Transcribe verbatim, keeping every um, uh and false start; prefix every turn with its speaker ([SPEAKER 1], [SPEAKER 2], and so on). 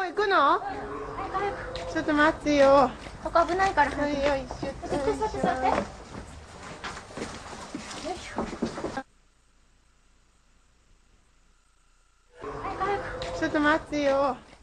[SPEAKER 1] う行くの？ちょっと待ってよ。
[SPEAKER 2] ここ危ないから。
[SPEAKER 1] はい、よいしょ。
[SPEAKER 2] 座って座って座って。よいしょ。
[SPEAKER 1] ちょっと待ってよ。